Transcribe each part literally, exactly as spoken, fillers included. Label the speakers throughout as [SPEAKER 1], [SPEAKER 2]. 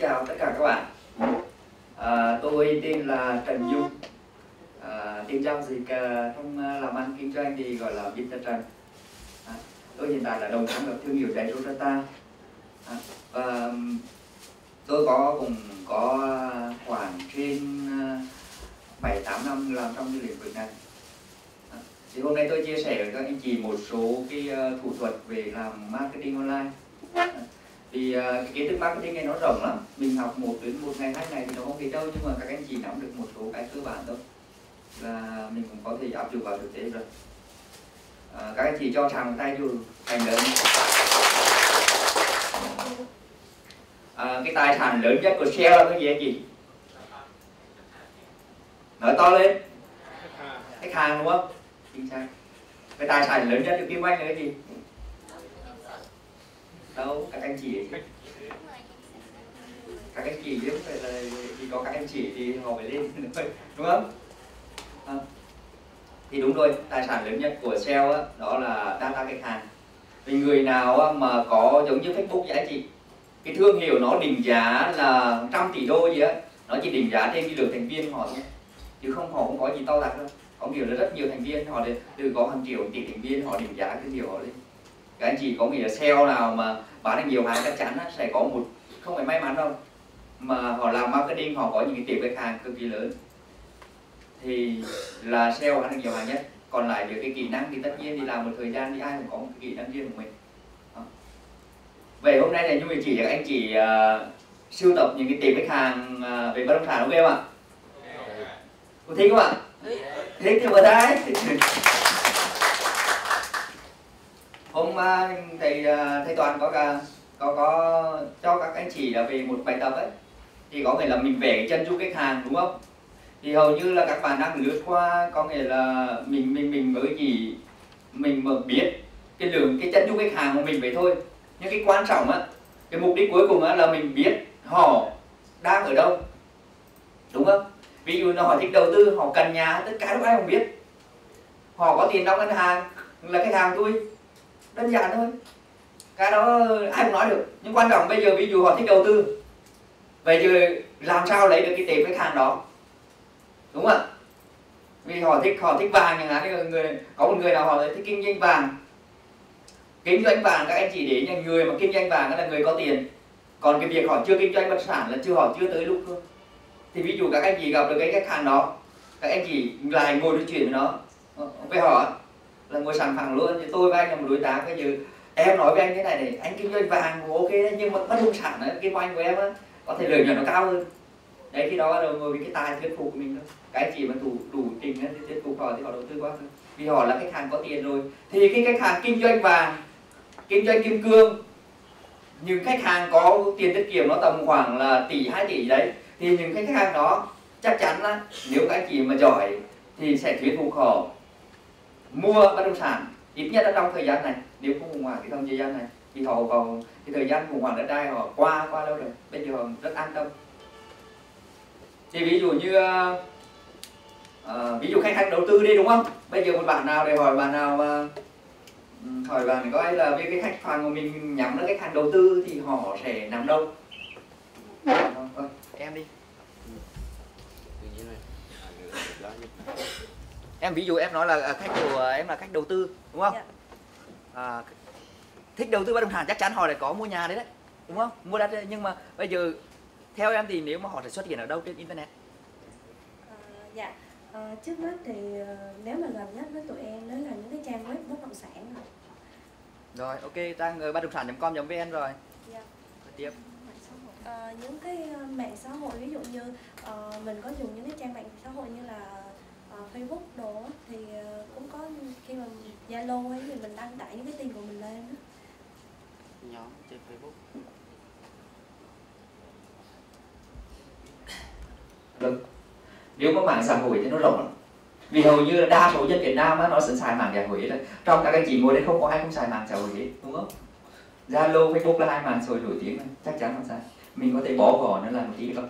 [SPEAKER 1] chào tất cả các bạn. À, tôi tên là Trần Dung. À, tên giao dịch trong làm ăn kinh doanh thì gọi là mít-tơ Trần. À, tôi hiện tại là đồng sáng lập thương hiệu đáy Rosetta. À, và tôi có cùng có khoảng trên bảy tám năm làm trong cái lĩnh vực này. À, thì hôm nay tôi chia sẻ với các anh chị một số cái thủ thuật về làm marketing online. À, thì uh, cái kiến thức marketing này nó rộng lắm, mình học một đến một ngày hai ngày thì nó không gì đâu, nhưng mà các anh chị nắm được một số cái cơ bản thôi là mình cũng có thể áp dụng vào thực tế rồi. Uh, các anh chị cho tràng một tay dù thành lớn. Uh, cái tài sản lớn nhất của Shell là cái gì anh chị? Nói to lên. Khách hàng đúng không? Chính xác. Cái tài sản lớn nhất của kinh doanh là cái gì? Đâu, các anh chị các anh chị chứ phải là thì có các anh chị thì họ phải lên đúng không? À, thì đúng rồi, tài sản lớn nhất của Shell á, đó là data khách hàng. Vì người nào á, mà có giống như Facebook vậy anh chị, cái thương hiệu nó định giá là trăm tỷ đô gì á, nó chỉ định giá trên cái lượng thành viên họ thôi, chứ không họ không có gì to tát đâu. Có nghĩa là rất nhiều thành viên, họ từ có hàng triệu tỷ thành viên họ định giá cái điều họ lên. Các anh chị có nghĩa là sale nào mà bán được nhiều hàng chắc chắn sẽ có một, không phải may mắn đâu, mà họ làm marketing họ có những cái tiệm khách hàng cực kỳ lớn thì là sale bán được nhiều hàng nhất. Còn lại về cái kỹ năng thì tất nhiên thì làm một thời gian thì ai cũng có một cái kỹ năng riêng của mình. Đó. Vậy hôm nay là như mình chỉ cho các anh chị uh, sưu tập những cái tiệm khách hàng uh, về bất động sản, ok không ạ? Có thích không ạ? Thích thì vừa tay. Hôm uh, thầy uh, thầy Toàn có cả có có cho các anh chị là về một bài tập ấy, thì có nghĩa là mình vẽ cái chân dung khách hàng đúng không? Thì hầu như là các bạn đang lướt qua, có nghĩa là mình mình mình mới chỉ mình mà biết cái lượng cái chân dung khách hàng của mình vậy thôi, nhưng cái quan trọng á, cái mục đích cuối cùng á là mình biết họ đang ở đâu, đúng không? Ví dụ là họ thích đầu tư, họ cần nhà, tất cả lúc ai không biết, họ có tiền trong ngân hàng là khách hàng tôi, đơn giản thôi, cái đó ai cũng nói được. Nhưng quan trọng bây giờ ví dụ họ thích đầu tư, vậy giờ làm sao lấy được cái tiệm khách hàng đó, đúng không ạ? Vì họ thích họ thích vàng chẳng hạn, người có một người nào họ thích kinh doanh vàng, kinh doanh vàng các anh chị để những người mà kinh doanh vàng là người có tiền, còn cái việc họ chưa kinh doanh bất động sản là chưa họ chưa tới lúc thôi. Thì ví dụ các anh chị gặp được cái khách hàng đó, các anh chị lại ngồi nói chuyện với nó, với họ là ngồi sẵn phẳng luôn, thì tôi với anh là một đối tác, bây giờ em nói với anh thế này này, anh kinh doanh vàng ok đấy, nhưng mà bất động sản ấy, kinh doanh của em á, có thể lợi nhuận nó cao hơn. Đấy, khi đó là ngồi với cái tài thuyết phục của mình thôi. Cái anh chị mà đủ đủ tình thì thuyết phục họ thì họ đầu tư qua thôi, vì họ là khách hàng có tiền rồi. Thì cái khách hàng kinh doanh vàng, kinh doanh kim cương, những khách hàng có tiền tiết kiệm nó tầm khoảng là tỷ hai tỷ đấy, thì những khách hàng đó chắc chắn là nếu các anh chị mà giỏi thì sẽ thuyết phục họ mua bất động sản, ít nhất là trong thời gian này. Nếu không khủng hoảng thì trong thời gian này thì họ vào cái thời gian khủng hoảng đất đai họ qua qua lâu rồi, bây giờ họ rất an tâm. Thì ví dụ như uh, ví dụ khách hàng đầu tư đi đúng không? Bây giờ một bạn nào để hỏi bạn nào uh, hỏi bạn có ai là với cái khách hàng của mình nhắm đến khách hàng đầu tư thì họ sẽ nằm đâu? Thôi, em đi. Em ví dụ em nói là khách của em là khách đầu tư đúng không? À, thích đầu tư bất động sản chắc chắn họ lại có mua nhà đấy đấy, đúng không? Mua đất đấy. Nhưng mà bây giờ theo em thì nếu mà họ sẽ xuất hiện ở đâu trên internet?
[SPEAKER 2] À, dạ, à, trước mắt thì nếu mà gần nhất với tụi em đó là những cái trang web bất động sản rồi.
[SPEAKER 1] Rồi, ok, trang bất động sản chấm com chấm vn rồi.
[SPEAKER 2] Dạ.
[SPEAKER 1] Tiếp.
[SPEAKER 2] À, những cái mạng xã hội ví dụ như uh, mình có dùng những cái trang mạng xã hội như là uh, Facebook đồ thì uh, cũng có khi mà Zalo ấy thì mình đăng tải những cái tin của mình lên đó.
[SPEAKER 1] Nhóm trên Facebook. Được. Nếu có mạng xã hội thì nó rộng lắm. Vì hầu như là đa số dân Việt Nam á, nó sẵn xài mạng xã hội. Trong các anh chị ngồi đây không có ai không xài mạng xã hội hết, đúng không? Zalo, Facebook là hai mạng xã hội nổi tiếng, chắc chắn là xài. Mình có thể bỏ vỏ nó là một tí được không?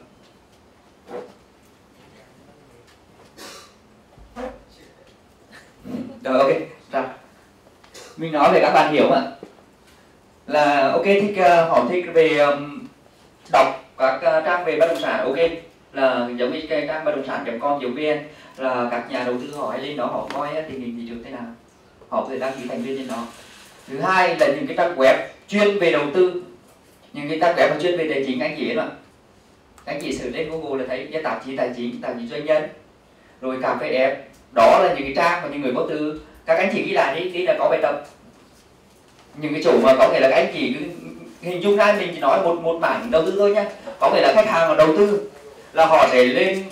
[SPEAKER 1] Rồi, ok. Rồi. Mình nói về các bạn hiểu ạ. Là ok, thích uh, họ thích về um, đọc các uh, trang về bất động sản ok, là giống như cái trang bất động sản chấm com chấm vn là các nhà đầu tư họ hay lên đó họ coi tình hình thị trường thế nào, họ có thể đăng ký thành viên trên đó. Thứ hai là những cái trang web chuyên về đầu tư, những cái trang web chuyên về tài chính, anh chị biết mà, anh chị search lên Google là thấy cái tạp chí tài chính, tạp chí doanh nhân, rồi cà phê ép, đó là những cái trang mà những người có tư, các anh chị ghi lại đi, đi là có bài tập. Những cái chỗ mà có nghĩa là các anh chị cứ hình dung ra, mình chỉ nói một một mảng đầu tư thôi nhá, có nghĩa là khách hàng mà đầu tư là họ sẽ lên,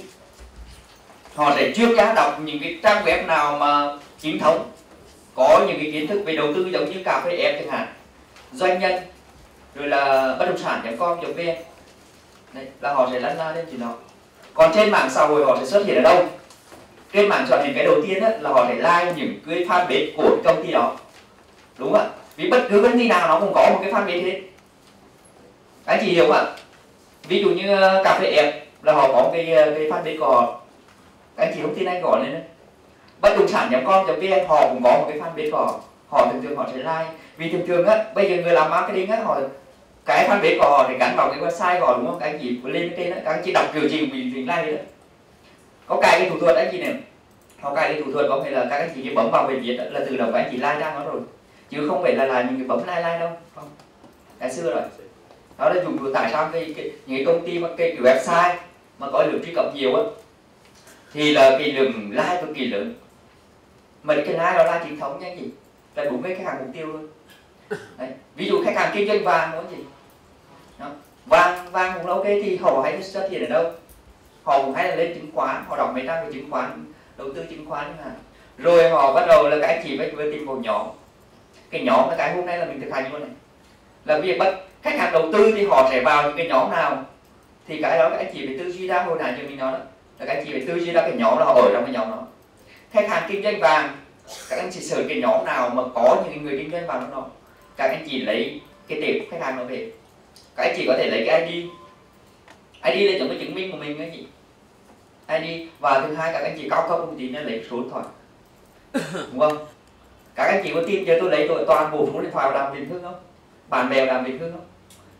[SPEAKER 1] họ sẽ chuyên gia đọc những cái trang web nào mà chính thống, có những cái kiến thức về đầu tư giống như cà phê ép chẳng hạn, doanh nhân, rồi là bất động sản chấm com chấm vn, đấy, là họ sẽ lăn la lên chuyện đó. Còn trên mạng xã hội họ sẽ xuất hiện ở đâu? Trên mạng xã hội cái đầu tiên á, là họ sẽ like những cái fanpage của công ty đó, đúng không ạ? Vì bất cứ công ty nào nó cũng có một cái fanpage hết, anh chị hiểu không ạ? Ví dụ như cà phê ép là họ có cái cái fanpage của họ, anh chị không tin anh gọi lên đấy. Bất động sản chấm com chấm vn họ cũng có một cái fanpage của họ, họ thường thường họ sẽ like, vì thường thường á bây giờ người làm marketing á, họ cái fanpage của họ để gắn vào cái website của họ, đúng không? Các anh chị lên trên đó, các anh chị đọc kiểu gì mình mình like đấy. Có cài cái thủ thuật anh chị này, họ cài cái thủ thuật có nghĩa là các anh chị chỉ bấm vào về viết là tự động các anh chị like ra nó rồi, chứ không phải là là những cái bấm like like đâu, không, cái xưa rồi. Đó là dùng tại sao cái, cái những cái công ty mà cái, cái website mà có lượng truy cập nhiều á thì là cái lượng like cực kỳ lớn, mà cái like đó là chính thống nha anh chị, là đúng với khách hàng mục tiêu luôn. Đấy. Ví dụ khách hàng kinh doanh vàng muốn gì đó. vàng vàng cũng là ok, thì họ hay xuất hiện ở đâu? Họ cũng hay là lên chứng khoán, họ đọc mấy trang về chứng khoán, đầu tư chứng khoán chẳng hạn, rồi họ bắt đầu là các anh chị phải tìm một nhóm, cái nhóm là cái hôm nay là mình thực hành luôn này, là việc bắt khách hàng đầu tư thì họ sẽ vào những cái nhóm nào, thì cái đó các anh chị phải tư duy ra, hồi nãy giờ mình nói đó là các anh chị phải tư duy ra cái nhóm là họ ở trong cái nhóm đó. Khách hàng kinh doanh vàng, các anh chị search cái nhóm nào mà có những người kinh doanh vàng trong đó, các anh chị lấy cái tệp khách hàng đó về, các anh chị có thể lấy cái i đê, i đê là giống cái chứng minh của mình ấy chị, i đê. Và thứ hai các anh chị cao cấp thông tin là lấy số điện thoại, đúng không? Các anh chị có tin chưa, tôi lấy tôi toàn bộ số điện thoại của Đàm Vĩnh Hưng không, bạn bè Đàm Vĩnh Hưng không,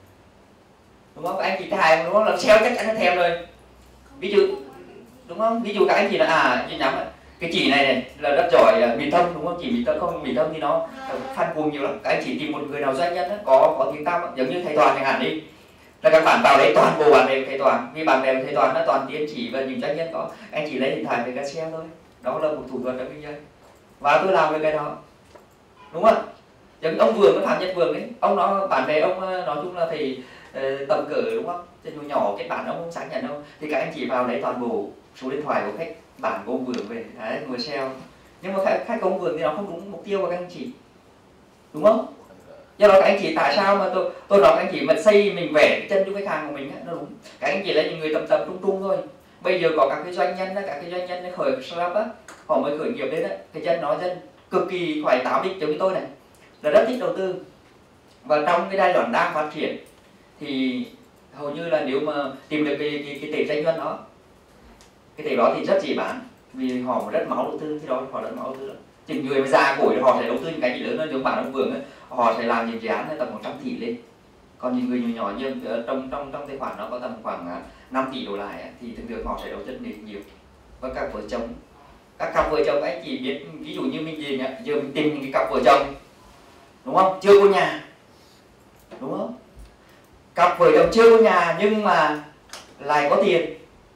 [SPEAKER 1] đúng không? Các anh chị thèm, đúng không? Là sale chắc chắn nó thèm rồi, ví dụ, đúng không? Ví dụ các anh chị là à như nhắm cái chỉ này này là rất giỏi miền Tâm, đúng không? Chỉ miền Tâm không, miền Tâm thì nó fan cuồng nhiều lắm. Các anh chị tìm một người nào doanh nhân đó, có có tiếng tăm, giống như thầy Toàn chẳng hạn đi, là các bạn vào lấy toàn bộ bạn bè của thầy Toàn, vì bạn bè của thầy Toàn nó toàn tiến chỉ và những doanh nhân có, anh chỉ lấy điện thoại về cái sale thôi, đó là một thủ thuật trong kinh doanh, và tôi làm về cái đó, đúng không? Giống ông Vượng, cái Phạm Nhật Vượng ấy, ông nó bạn bè ông nói chung là thì uh, tầm cỡ, đúng không? Trên nhỏ nhỏ cái bản ông không xác nhận đâu, thì các anh chị vào lấy toàn bộ số điện thoại của khách bản của ông Vượng về, đấy, người sale. Nhưng mà khách, khách của ông Vượng thì nó không đúng mục tiêu của các anh chị, đúng không? Do đó các anh chị tại sao mà tôi tôi nói các anh chị mà xây mình vẽ cái chân cho khách hàng của mình á, nó đúng. Các anh chị là những người tầm tầm trung trung thôi. Bây giờ có các cái doanh nhân á, các cái doanh nhân khởi startup á, họ mới khởi nghiệp lên á, cái chân nói chân cực kỳ khoái tám đích giống như tôi này, là rất thích đầu tư. Và trong cái giai đoạn đang phát triển thì hầu như là nếu mà tìm được cái cái, cái tệp doanh nhân đó, cái tệp đó thì rất dễ bán, vì họ rất máu đầu tư, cái đó họ rất máu đầu tư lắm. Chừng người mà già củi họ sẽ đầu tư những cái gì lớn hơn, giống bạn ông Vượng ấy, họ sẽ làm những dự án tầm một trăm tỷ lên. Còn những người nhỏ nhỏ như trong trong trong tài khoản nó có tầm khoảng năm tỷ đổ lại thì thường thường họ sẽ đầu tư nhiều. Và các vợ chồng, các cặp vợ chồng anh chỉ biết, ví dụ như mình gì nhá, giờ mình tìm những cái cặp vợ chồng, đúng không, chưa có nhà, đúng không, cặp vợ chồng chưa có nhà nhưng mà lại có tiền,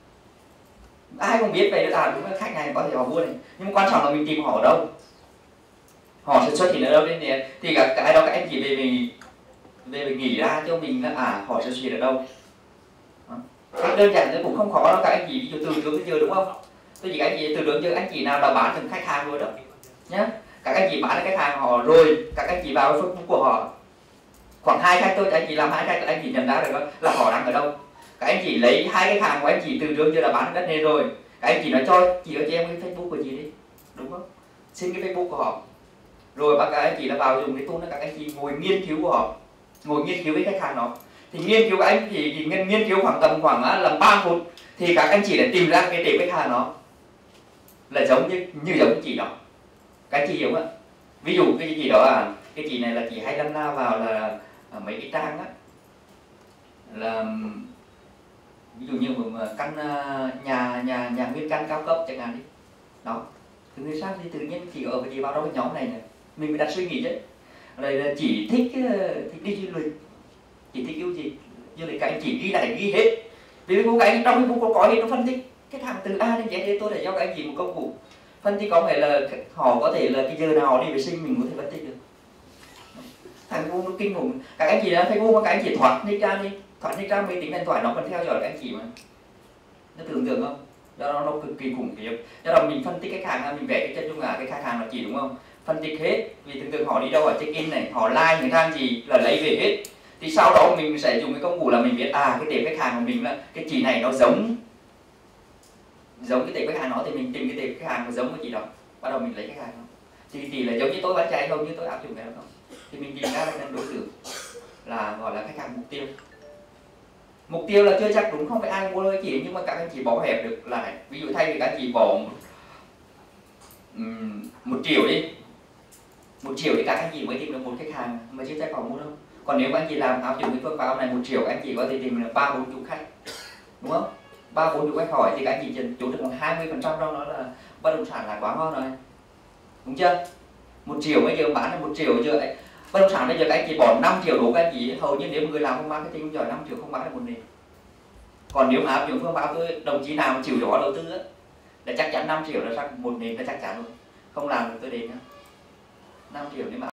[SPEAKER 1] ai cũng biết về à, đúng là khách này có thể họ mua này, nhưng quan trọng là mình tìm họ ở đâu, họ sẽ xuất hiện ở đâu đến này, thì cả cái đó các anh chỉ về mình về mình nghĩ ra cho mình là à họ sẽ xuất hiện ở đâu. Cách đơn giản thì cũng không khó đâu, các anh chị ví dụ từ trước tới giờ, đúng không? Tôi chỉ các anh chị từ trước giờ anh chị nào đã bán từng khách hàng rồi đó nhé, các anh chị bán được khách hàng họ rồi, các anh chị vào Facebook của họ khoảng hai khách thôi, anh chị làm hai khách là anh chị nhận ra được đó, là họ đang ở đâu. Các anh chị lấy hai khách hàng của anh chị từ trước giờ đã bán đất này rồi, các anh chị nói cho chị ơi cho em cái Facebook của chị đi, đúng không? Xin cái Facebook của họ, rồi các anh chị đã vào dùng cái tool đó, các anh chị ngồi nghiên cứu của họ, ngồi nghiên cứu với khách hàng đó, thì nghiên cứu các anh chị thì nghiên, nghiên cứu khoảng tầm khoảng là ba phút thì các anh chị để tìm ra cái tệp khách hàng đó là giống như như giống chị đó, các anh chị hiểu không ạ? Ví dụ cái chị đó à, cái chị này là chị hay đâm la vào là ở mấy cái trang á, là ví dụ như một căn nhà nhà nhà nguyên căn cao cấp chẳng hạn đi, đó thì người khác thì tự nhiên chỉ ở cái vào trong cái nhóm này này mình mới đặt suy nghĩ chứ, đây là chỉ thích thích đi du lịch, chỉ thích yêu gì du lịch, các anh chỉ ghi lại ghi hết, vì các anh trong cái vụ có hết nó phân tích khách hàng từ A đến Z để tôi để cho các anh chỉ một công cụ phân tích, có nghĩa là họ có thể là cái giờ nào họ đi vệ sinh mình có thể phân tích được. Thằng ngu nó kinh khủng, các anh chị đã thấy ngu mà các anh chị thoát nick ra đi, thoát nick ra máy tính điện thoại nó còn theo dõi các anh chị mà, nó tưởng tượng không? Do đó nó cực kỳ khủng khiếp. Do đó mình phân tích khách hàng, mình vẽ cái chân dung là cái khách hàng là chỉ, đúng không? Phân tích hết, vì tưởng tượng họ đi đâu, ở check in này, họ like người ta gì là lấy về hết. Thì sau đó mình sẽ dùng cái công cụ là mình biết à cái tệp khách hàng của mình là cái chị này nó giống giống cái tệp khách hàng nó, thì mình tìm cái tệp khách hàng nó giống cái chị đó, bắt đầu mình lấy khách hàng đó. Thì tỷ là giống như tôi bán chạy không, như tôi áp dụng cái đó, thì mình tìm ra là đối tượng là gọi là khách hàng mục tiêu. Mục tiêu là chưa chắc đúng, không phải ai mua đâu chị, nhưng mà các anh chị bỏ hẹp được lại. Ví dụ thay vì các anh chị bỏ um, một triệu đi, một triệu thì các anh chị mới tìm được một khách hàng mà chưa chắc họ mua đâu. Còn nếu các anh chị làm áp dụng cái phương pháp này một triệu, anh chị có thể tìm được ba bốn chục khách, đúng không? Ba bốn chục khách hỏi thì các anh chị chủ được khoảng hai mươi phần trăm trong đó là bất động sản là quá ngon rồi, đúng chưa? Một triệu bây giờ bán là một triệu chưa ấy. Bất động sản bây giờ các anh chị bỏ năm triệu đổ, các anh chị hầu như nếu người làm không marketing giỏi năm triệu không bán được một nền. Còn nếu mà áp dụng phương pháp tôi đồng chí nào chịu giỏi đầu tư á, là chắc chắn năm triệu là sang một nền là chắc chắn luôn, không làm được tôi đến năm triệu nếu mà